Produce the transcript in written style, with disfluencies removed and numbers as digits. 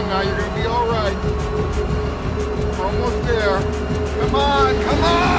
along now. You're going to be all right. We're almost there. Come on, come on!